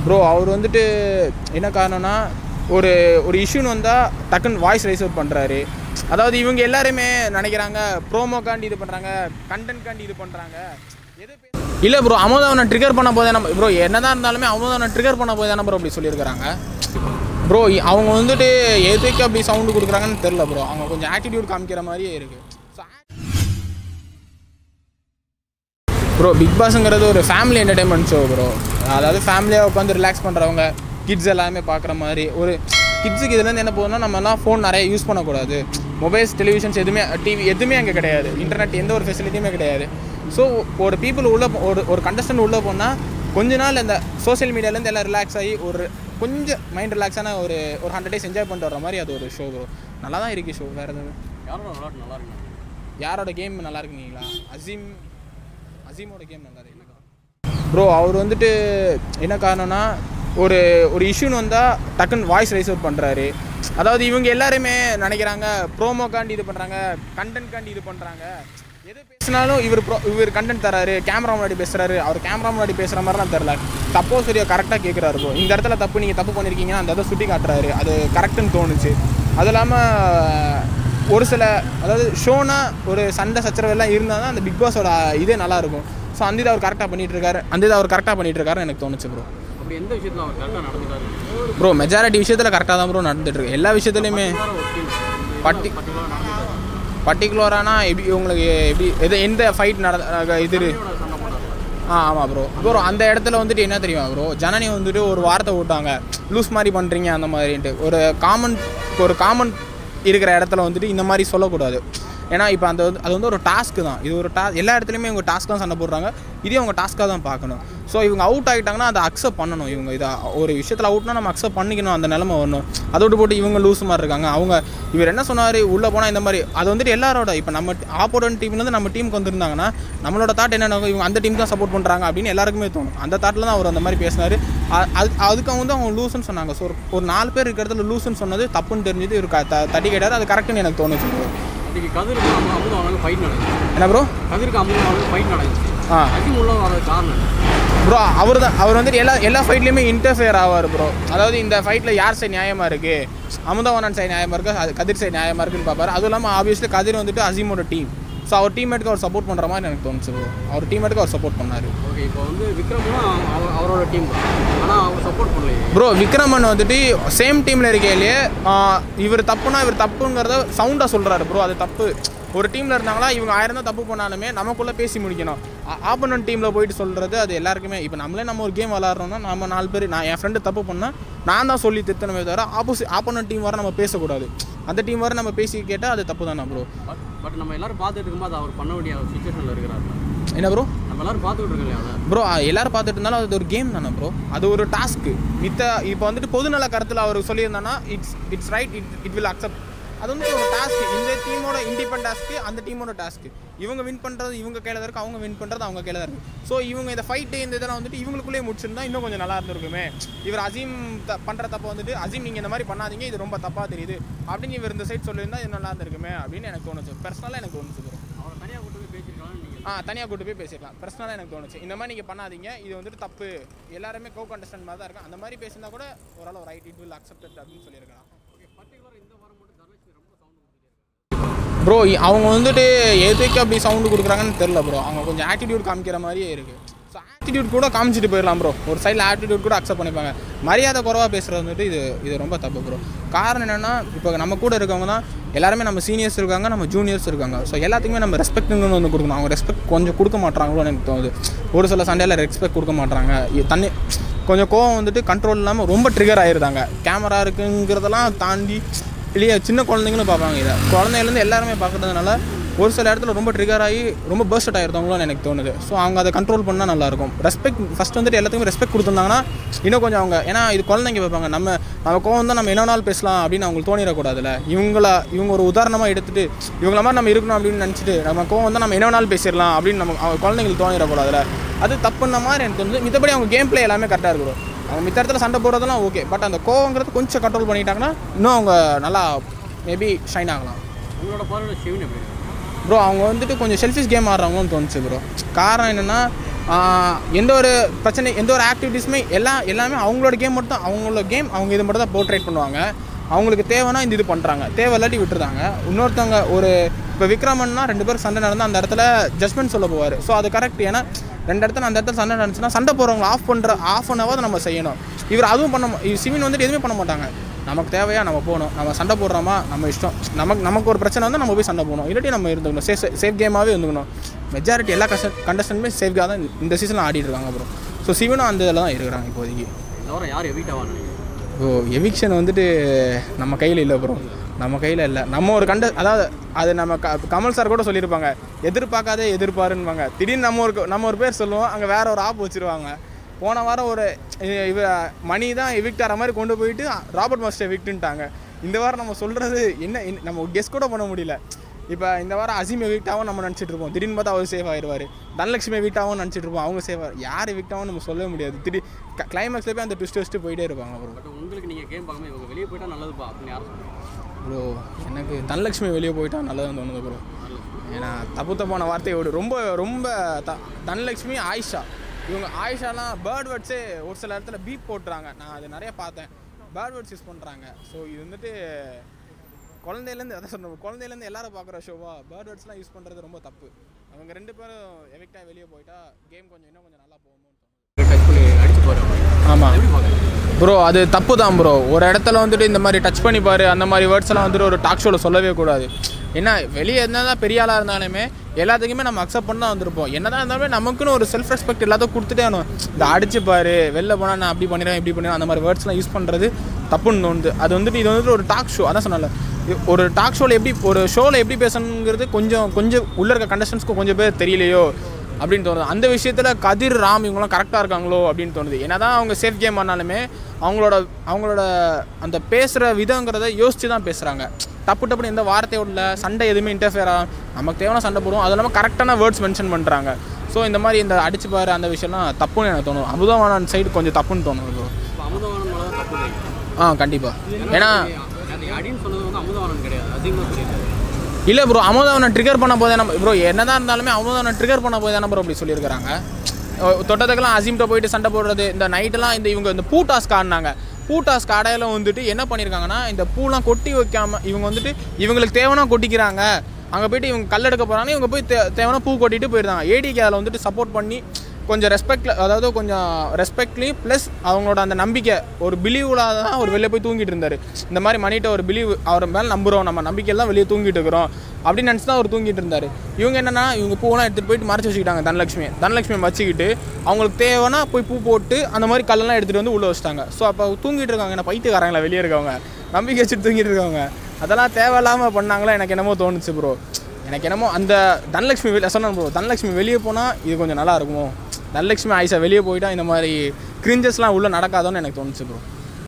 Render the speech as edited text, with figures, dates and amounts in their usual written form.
Bro அவர் வந்துட்டு என்ன காரணம்னா ஒரு இஷ்யூன்னு வந்தால் டக்குன்னு வாய்ஸ் ரைஸ் அவுட் பண்ணுறாரு. அதாவது இவங்க எல்லாருமே நினைக்கிறாங்க ப்ரோமோக்காண்டி இது பண்ணுறாங்க, கண்டென்ட்காண்டி இது பண்ணுறாங்க. இல்லை ப்ரோ, அமுதவனை ட்ரிகர் பண்ண போதே நம்ம ப்ரோ என்னதான் இருந்தாலுமே அமுதவனை ட்ரிகர் பண்ண போதே தானே ப்ரோ அப்படி சொல்லியிருக்கிறாங்க ப்ரோ. அவங்க வந்துட்டு எதுக்கு அப்படி சவுண்டு கொடுக்குறாங்கன்னு தெரில ப்ரோ. அவங்க கொஞ்சம் ஆட்டிடியூட் காமிக்கிற மாதிரியே இருக்குது. ப்ரோ பிக் பாஸுங்கிறது ஒரு ஃபேமிலி என்டர்டைன்மெண்ட் ஷோ ப்ரோ. அதாவது ஃபேமிலியாக உட்காந்து ரிலாக்ஸ் பண்ணுறவங்க, கிட்ஸ் எல்லாமே பார்க்குற மாதிரி. ஒரு கிட்ஸுக்கு இதுலேருந்து என்ன போகுதுன்னா, நம்மலாம் ஃபோன் நிறைய யூஸ் பண்ணக்கூடாது. மொபைல்ஸ், டெலிவிஷன்ஸ் எதுவுமே, டிவி எதுவுமே அங்கே கிடையாது. இன்டர்நெட் எந்த ஒரு ஃபெசிலிட்டியுமே கிடையாது. ஸோ ஒரு பீப்புள் உள்ளே ஒரு கண்டஸ்டன்ட் உள்ளே போனால் கொஞ்ச நாள் இந்த சோஷியல் மீடியாலேருந்து எல்லாம் ரிலாக்ஸ் ஆகி ஒரு கொஞ்சம் மைண்ட் ரிலாக்ஸான ஒரு 100 days என்ஜாய் பண்ணிட்டு வர மாதிரி அது ஒரு ஷோ ப்ரோ. நல்லா தான் இருக்குது ஷோ. வேறு எதுவும் யாரோட கேம் நல்லா இருக்குங்களா? அசீமோட கேம் நல்லா இருக்கு ப்ரோ. அவர் வந்துட்டு என்ன காரணம்னா ஒரு இஷ்யூன்னு வந்தால் டக்குன்னு வாய்ஸ் ரைஸ் அவுட் பண்ணுறாரு. அதாவது இவங்க எல்லாருமே நினைக்கிறாங்க ப்ரோமோக்காண்டி இது பண்ணுறாங்க, கண்டென்ட்காண்டி இது பண்ணுறாங்க. எது பேசினாலும் இவர் கண்டென்ட் தராரு, கேமரா முன்னாடி பேசுகிறாரு. அவர் கேமரா முன்னாடி பேசுகிற மாதிரிலாம் தெரில. தப்போ சரியா கரெக்டாக கேட்குறாரு ப்ரோ. இந்த இடத்துல தப்பு, நீங்கள் தப்பு பண்ணியிருக்கீங்கன்னா அந்த இதை சுட்டி காட்டுறாரு. அது கரெக்டுன்னு தோணுச்சு. அது இல்லாமல் ஒரு சில, அதாவது ஷோனா ஒரு சண்டை சச்சரவு எல்லாம் இருந்தால் தான் அந்த பிக் பாஸோட இதே நல்லாயிருக்கும். ஸோ அந்த இதை அவர் கரெக்டாக பண்ணிகிட்டு இருக்காருன்னு எனக்கு தோணுச்சு ப்ரோ. அப்படி எந்த விஷயத்தில் அவர் கரெக்டாக நடந்துட்டாரு ப்ரோ? மெஜாரிட்டி விஷயத்தில் கரெக்டாக தான் ப்ரோ நடந்துட்டுருக்கு. எல்லா விஷயத்துலையுமே பர்டிகுலரானா எப்படி உங்களுக்கு எப்படி எந்த ஃபைட் இது ஆமாம் ப்ரோ. அந்த இடத்துல வந்துட்டு என்ன தெரியுமா ப்ரோ, ஜனனி வந்துட்டு ஒரு வார்த்தை விட்டாங்க, லூஸ் மாதிரி பண்ணுறீங்க அந்த மாதிரின்ட்டு. ஒரு காமன் இருக்கிற இடத்துல வந்துட்டு இந்த மாதிரி சொல்லக்கூடாது. ஏன்னா இப்போ அது வந்து ஒரு டாஸ்க்கு தான். இது ஒரு எல்லா இடத்துலையுமே இவங்க டாஸ்க் தான் சண்டை போடுறாங்க. இதே அவங்க டாஸ்க்காக தான் பார்க்கணும். ஸோ இவங்க அவுட் ஆகிட்டாங்கன்னா அதை அக்செப்ட் பண்ணணும். இவங்க இதை ஒரு விஷயத்தில் அவுட்னா நம்ம அக்செப்ட் பண்ணிக்கணும். அந்த நிலைமை வரணும். அதோடு போட்டு இவங்க லூஸ் மாதிரி இருக்காங்க. இவர் என்ன சொன்னார், உள்ளே போனால் இந்த மாதிரி அது வந்துட்டு எல்லாரோட, இப்போ நம்ம ஆப்போனன்ட் டீம்லேருந்து நம்ம டீமுக்கு வந்துருந்தாங்கன்னா நம்மளோட தாட் என்னென்ன, இவங்க அந்த டீம் தான் சப்போர்ட் பண்ணுறாங்க அப்படின்னு எல்லாருக்குமே தோணும். அந்த தாட்டில் தான் அவர் அந்த மாதிரி பேசினார். அதுக்கு வந்து அவங்க லூஸ்ன்னு சொன்னாங்க. ஸோ ஒரு 4 பேர் இருக்கிறதுல லூஸ்ன்னு சொன்னது தப்புன்னு தெரிஞ்சது. இவர் தட்டி கேட்டார். அது கரெக்டுன்னு எனக்கு தோணுச்சு. என்ன ப்ரோ? ப்ரோ அவர் வந்துட்டு எல்லா ஃபைட்லேயுமே இன்டர்ஃபியர் ஆவார் ப்ரோ. அதாவது இந்த ஃபைட்டில் யார் சைடு நியாயமாக இருக்குது, அமுதவாணன் சைடு நியாயமாக இருக்குது, கதிர் சைடு நியாயமாக இருக்குன்னு பார்ப்பார். அதுவும் இல்லாமல் ஆப்வியஸ்லி கதிர் வந்துட்டு அசீமோட டீம். ஸோ அவர் டீம்மேட்டுக்கு அவர் சப்போர்ட் பண்ணுற மாதிரி எனக்கு தோணுச்சு ப்ரோ. அவர் டீம்மேட்டுக்கு அவர் சப்போர்ட் பண்ணார். ஓகே, இப்போ வந்து விக்ரம்னா அவரோட டீம், ஆனால் அவர் சப்போர்ட் பண்ணல ப்ரோ. விக்ரமன் வந்துட்டு சேம் டீமில் இருக்கையிலேயே இவர் தப்புங்கிறத சவுண்டாக சொல்கிறாரு ப்ரோ. அது தப்பு. ஒரு டீமில் இருந்தாங்களா, இவங்க 1000 தான் தப்பு பண்ணாலுமே நமக்குள்ளே பேசி முடிக்கணும். ஆப்போனன்ட் டீமில் போயிட்டு சொல்கிறது அது எல்லாருக்குமே. இப்போ நம்ம ஒரு கேம் விளாட்றோன்னா நம்ம 4 பேர், என் ஃப்ரெண்டு தப்பு பண்ணால் நான் தான் சொல்லி திட்டணுமே தவிர ஆப்போனன்ட் டீம் வர நம்ம பேசக்கூடாது. அந்த டீம் வர நம்ம பேசி கேட்டால் அது தப்பு தானே ப்ரோ. பட் நம்ம எல்லாரும் பார்த்துட்டு இருக்கும்போது அவர் பண்ண வேண்டிய சுச்சுவேஷனில் இருக்கிறார். என்ன ப்ரோ? நம்ம எல்லாரும் பார்த்துக்கிட்டு இருக்கோம் ப்ரோ. எல்லாரும் பார்த்துட்டு இருந்தாலும் அது ஒரு கேம் தானே ப்ரோ. அது ஒரு டாஸ்க்கு. இப்போ வந்துட்டு பொதுநல கருத்தில் அவர் சொல்லியிருந்தானா it's right, it will accept. அது வந்து ஒரு டாஸ்க்கு. இந்த டீமோட இண்டிபெண்ட் டாஸ்க்கு, அந்த டீமோட டாஸ்க்கு. இவங்க வின் பண்ணுறது இவங்க கையில் தான் இருக்குது, அவங்க வின் பண்ணுறது அவங்க கையில் தான் இருக்குது. ஸோ இவங்க இந்த ஃபைட்டு இந்த இதெல்லாம் வந்துட்டு இவங்களுக்குள்ளேயே முடிச்சிருந்தா இன்னும் கொஞ்சம் நல்லா இருந்திருக்குமே. இவர் அசீம் பண்ணுற தப்பை வந்துட்டு அசீம் நீங்கள் இந்த மாதிரி பண்ணாதீங்க, இது ரொம்ப தப்பாக தெரியுது அப்படின்னு இவர் இந்த சைட் சொல்லியிருந்தா இது நல்லா இருந்திருக்குமே அப்படின்னு எனக்கு தோணுச்சு. பர்சனலாக எனக்கு தோணுச்சு ப்ரோ. அவரை தனியாக கூட்டு போய் பேசியிருக்கலாம். தனியாக கூட்டு போய் பேசியிருக்கலாம். பர்சனலாக எனக்கு தோணுச்சு. இந்த மாதிரி நீங்கள் பண்ணாதீங்க, இது வந்துட்டு தப்பு, எல்லாருமே கோ கண்டஸ்டன்ட் மாதிரி தான் இருக்கும், அந்த மாதிரி பேசியிருந்தா கூட ஓரளவு ரைட், இட் வில் அக்செப்டட் அப்படின்னு சொல்லியிருக்கலாம். ஓகே, பர்டிகுலராக இந்த வாரம் மட்டும் தனலட்சுமி ரொம்ப சவுண்டு ப்ரோ. அவங்க வந்துட்டு எதுக்கு அப்படி சவுண்டு கொடுக்குறாங்கன்னு தெரில ப்ரோ. அவங்க கொஞ்சம் ஆட்டிடியூட் காமிக்கிற மாதிரியே இருக்குது. ஸோ ஆட்டிடியூட் கூட காமிச்சிட்டு போயிடலாம் ப்ரோ. ஒரு சைடில் ஆட்டிடியூட் கூட அக்செப்ட் பண்ணிப்பாங்க. மரியாதை குறைவாக பேசுகிறது வந்துட்டு இது ரொம்ப தப்பு ப்ரோ. காரணம் என்னென்னா, இப்போ நம்ம கூட இருக்கவங்க தான் எல்லாருமே நம்ம சீனியர்ஸ் இருக்காங்க, நம்ம ஜூனியர்ஸ் இருக்காங்க. ஸோ எல்லாத்துக்குமே நம்ம ரெஸ்பெக்ட்டுங்கன்னு வந்து கொடுக்கணும். அவங்க ரெஸ்பெக்ட் கொஞ்சம் கொடுக்க மாட்டாங்களோன்னு எனக்கு தோணுது. ஒரு சில சண்டையில் ரெஸ்பெக்ட் கொடுக்க மாட்டாங்க. கொஞ்சம் கோவம் வந்துட்டு கண்ட்ரோல் இல்லாமல் ரொம்ப ட்ரிகர் ஆகிருந்தாங்க. கேமரா இருக்குங்கிறதெல்லாம் தாண்டி இல்லையா, சின்ன குழந்தைங்களும் பார்ப்பாங்க. இதை குழந்தைலேருந்து எல்லாருமே பார்க்குறதுனால ஒரு சில இடத்துல ரொம்ப ட்ரிகர் ஆகி ரொம்ப பர்ஸ்ட் ஆகிருந்தவங்களும் எனக்கு தோணுது. ஸோ அவங்க அதை கண்ட்ரோல் பண்ணால் நல்லாயிருக்கும். ரெஸ்பெக்ட் ஃபஸ்ட் வந்துட்டு எல்லாத்துக்குமே ரெஸ்பெக்ட் கொடுத்துருந்தாங்கன்னா இன்னும் கொஞ்சம் அவங்க, ஏன்னா இது குழந்தைங்க பார்ப்பாங்க. நம்ம கோவம் தான் நம்ம என்ன நாள் பேசலாம் அப்படின்னு அவங்களுக்கு தோணிடக்கூடாதுல்ல. இவங்க ஒரு உதாரணமாக எடுத்துகிட்டு இவங்கள மாதிரி நம்ம இருக்கணும் அப்படின்னு நினச்சிட்டு நம்ம கோவம் தான் நம்ம என்ன நாள் பேசிடலாம் அப்படின்னு நம்ம அவங்க குழந்தைங்களுக்கு தோணிடக்கூடாதுல்ல. அது தப்புன்ன மாதிரி எனக்கு தோணுது. மித்தபடி அவங்க கேம் பிளே எல்லாமே கரெக்டாக இருக்கணும். அவங்க மித்த இடத்துல சண்டை போடுறதெல்லாம் ஓகே, பட் அந்த கோவங்கிறது கொஞ்சம் கண்ட்ரோல் பண்ணிட்டாங்கன்னா இன்னும் அவங்க நல்லா மேபி ஷைன் ஆகலாம். உங்களோட பார்வையில் ஷிவன் எப்படி ப்ரோ? அவங்க வந்துட்டு கொஞ்சம் செல்ஃபிஷ் கேம் ஆடுறவங்கன்னு தோணுச்சு ப்ரோ. காரணம் என்னென்னா, எந்த ஒரு பிரச்சனை எந்த ஒரு ஆக்டிவிட்டீஸுமே எல்லாமே அவங்களோட கேம் மட்டும் அவங்களோட கேம் அவங்க இது மட்டும் தான் போர்ட்ரேட் பண்ணுவாங்க. அவங்களுக்கு தேவைன்னா இந்த இது பண்ணுறாங்க, தேவை இல்லாட்டி விட்டுருந்தாங்க. இன்னொருத்தவங்க ஒரு இப்போ விக்ரமன்னா 2 பேர் சண்டை நடந்தால் அந்த இடத்துல ஜட்மெண்ட் சொல்ல போவார். ஸோ அது கரெக்ட். ஏன்னா 2 இடத்துல அந்த இடத்துல சண்டை நடந்துச்சுன்னா சண்டை போகிறவங்க ஆஃப் பண்ணாவது நம்ம செய்யணும். இவர் அதுவும் சிவின் வந்துட்டு எதுவுமே பண்ண மாட்டாங்க. நமக்கு தேவையா நம்ம போகணும், நம்ம சண்டை போடுறோமா நம்ம இஷ்டம், நமக்கு ஒரு பிரச்சனை வந்து நம்ம போய் சண்டை போகணும், இல்லாட்டி நம்ம இருந்துக்கணும், சேஃப் கேமாகவே இருந்துக்கணும். மெஜாரிட்டி எல்லா கண்டஸ்டன்ட்டுமே சேஃப்காக தான் இந்த சீசனில் ஆடிட்டு இருக்காங்க ப்ரோ. ஸோ சிவனும் அந்த இதில் தான் இருக்கிறாங்க இப்போதைக்கு. யார் எவிக்ட் ஆவாங்க? எவிக்ஷன் வந்துட்டு நம்ம கையில் இல்லை ப்ரோ, நம்ம கையில் இல்லை. நம்ம ஒரு அதாவது அது நம்ம கமல் சார் கூட சொல்லியிருப்பாங்க, எதிர்பார்க்காதே எதிர்பாருன்னுவாங்க. திடீர்னு நம்ம ஒரு பேர் சொல்லுவோம், அங்கே வேற ஒரு ஆப் வச்சுருவாங்க. போன வாரம் ஒரு மணி தான் எவிக்ட் ஆகிற மாதிரி கொண்டு போயிட்டு ராபர்ட் மாஸ்டர் எவிக்ட்டுன்ட்டாங்க. இந்த வாரம் நம்ம சொல்கிறது என்ன நம்ம கெஸ் கூட பண்ண முடியல. இப்போ இந்த வாரம் அசீம் எவிக்டாகவும் நம்ம நினச்சிட்டு இருப்போம், திடீர்னு பார்த்தா அவர் சேவ் ஆயிடுவார். தனலட்சுமி எவிக்டாகவும் நினச்சிட்டு இருப்போம், அவங்க சேவ் யார் எவிக்டாகவும் நம்ம சொல்லவே முடியாது. திடீர் கிளைமேக்ஸில் போய் அந்த ட்விஸ்ட் போயிட்டே இருப்பாங்க ப்ரோ. பட் உங்களுக்கு நீங்கள் கேம் பார்க்காம இவங்க வெளியே போயிட்டா நல்லதுப்பா அப்படின்னு யார் ப்ரோ? எனக்கு தனலட்சுமி வெளியே போயிட்டா நல்லதுன்னு தோணுது ப்ரோ. ஏன்னா தப்பான வார்த்தையோடு ரொம்ப ரொம்ப தனலட்சுமி ஆயிஷா, இவங்க ஆயிஷாலாம் பேர்ட் வேர்ட்ஸே ஒரு சில இடத்துல பீப் போட்டுறாங்க. நான் அது நிறைய பார்த்தேன், பேர்ட் வேர்ட்ஸ் யூஸ் பண்ணுறாங்க. ஸோ இது வந்துட்டு குழந்தையிலேருந்து அதான் சொன்னோம், குழந்தையிலேருந்து எல்லாரும் பார்க்குற ஷோவா பேர்ட் வேர்ட்ஸ்லாம் யூஸ் பண்ணுறது ரொம்ப தப்பு. அவங்க 2 பேரும் எவிக்டாக வெளியே போயிட்டா கேம் இன்னும் கொஞ்சம் நல்லா போகணும்னு அடிச்சு போகிறாங்க. ஆமாம் ப்ரோ, அது தப்பு தான் ப்ரோ. ஒரு இடத்துல வந்துட்டு இந்த மாதிரி டச் பண்ணிப்பார் அந்த மாதிரி வேர்ட்ஸ் எல்லாம் வந்துட்டு ஒரு டாக் ஷோவில் சொல்லவே கூடாது. ஏன்னா வெளியே என்ன தான் பெரிய ஆளாக இருந்தாலுமே எல்லாத்துக்குமே நம்ம அக்செப்ட் பண்ணி தான் வந்திருப்போம். என்ன தான் இருந்தாலுமே நமக்குன்னு ஒரு செல்ஃப் ரெஸ்பெக்ட் எல்லாத்தையும் கொடுத்துட்டே வேணும். இந்த அடிச்சுப்பார் வெளில போனால் நான் அப்படி பண்ணிடுறேன் இப்படி பண்ணிடுறேன் அந்த மாதிரி வேர்ட்ஸ்லாம் யூஸ் பண்ணுறது தப்புன்னு தோணுது. அது வந்துட்டு இது வந்துட்டு ஒரு டாக் ஷோ, அதான் சொன்னால ஒரு டாக் ஷோவில் எப்படி ஒரு ஷோவில் எப்படி பேசணுங்கிறது கொஞ்சம் உள்ளே இருக்க கண்டஸ்டன்ஸ்க்கு கொஞ்சம் பேர் தெரியலையோ அப்படின்னு தோணுது. அந்த விஷயத்தில் கதிர் ராம் இவங்களாம் கரெக்டாக இருக்காங்களோ அப்படின்னு தோணுது. ஏன்னா தான் அவங்க சேஃப் கேம் ஆனாலுமே அவங்களோட அந்த பேசுகிற விதங்கிறத யோசித்து தான் பேசுகிறாங்க. டப்புன்னு எந்த வார்த்தையோட சண்டை எதுவுமே இன்டர்ஃபியர் ஆகும், நமக்கு தேவையான சண்டை போடுவோம். அது இல்லாமல் கரெக்டான வேர்ட்ஸ் மென்ஷன் பண்ணுறாங்க. ஸோ இந்த மாதிரி இந்த அடிச்சு பாரு அந்த விஷயம்லாம் தப்புன்னு எனக்கு தோணும். அமுதவாணன் சைடு கொஞ்சம் தப்புன்னு தோணும் ப்ரோ. கண்டிப்பாக. ஏன்னா இல்லை ப்ரோ, அமுதவனை ட்ரிகர் பண்ண போதே நம்ம ப்ரோ என்ன தான் இருந்தாலுமே அமுதவனை ட்ரிகர் பண்ண போதே ப்ரோ அப்படி சொல்லியிருக்கிறாங்க. தொட்டத்துக்கெல்லாம் அசீம்கிட்ட போயிட்டு சண்டை போடுறது, இந்த நைட்டெல்லாம் இவங்க இந்த பூ டாஸ்க் ஆடினாங்க. பூ டாஸ்க் ஆடையில வந்துட்டு என்ன பண்ணியிருக்காங்கன்னா, இந்த பூலாம் கொட்டி வைக்காமல் இவங்க வந்துட்டு இவங்களுக்கு தேவைன்னா கொட்டிக்கிறாங்க. அங்கே போய்ட்டு இவங்க கல் எடுக்க போகிறாங்கன்னா இவங்க போய் தேவைன்னா பூ கொட்டிட்டு போயிருந்தாங்க. ஏடிக்கு அதில் வந்துட்டு சப்போர்ட் பண்ணி கொஞ்சம் அதாவது கொஞ்சம் ரெஸ்பெக்ட்லேயும் ப்ளஸ் அவங்களோட அந்த நம்பிக்கை ஒரு பிலீவில் தான் அவர் வெளியே போய் தூங்கிட்டு இருந்தார். இந்த மாதிரி மணிகிட்ட ஒரு பிலீவ் அவர் மேலே நம்புகிறோம், நம்ம நம்பிக்கையெல்லாம் வெளியே தூங்கிட்டு இருக்கிறோம் அப்படின்னு நினச்சி தான் அவர் தூங்கிட்டு இருந்தார். இவங்க என்னென்னா இவங்க பூவெல்லாம் எடுத்துகிட்டு போயிட்டு மறைச்சி வச்சுக்கிட்டாங்க. தனலட்சுமியை வச்சுக்கிட்டு அவங்களுக்கு தேவைன்னா போய் பூ போட்டு அந்த மாதிரி கல்லெல்லாம் எடுத்துகிட்டு வந்து உள்ளே வச்சுட்டாங்க. ஸோ அப்போ தூங்கிட்டு இருக்காங்க, என்ன பைத்தியக்காரங்களா வெளியே இருக்கவங்க, நம்பிக்கை வச்சுட்டு தூங்கிட்டு இருக்காங்க. அதெல்லாம் தேவையில்லாமல் பண்ணாங்களா எனக்கு என்னமோ தோணுச்சு ப்ரோ. எனக்கு என்னமோ அந்த தனலட்சுமி சொன்னேன் ப்ரோ, தனலட்சுமி வெளியே போனால் இது கொஞ்சம் நல்லா இருக்குமோ, தனலட்சுமி ஆயிஷா வெளியே போயிட்டா இந்த மாதிரி கிரிஞ்சஸ்லாம் உள்ளே நடக்காதோன்னு எனக்கு தோணுச்சு ப்ரோ.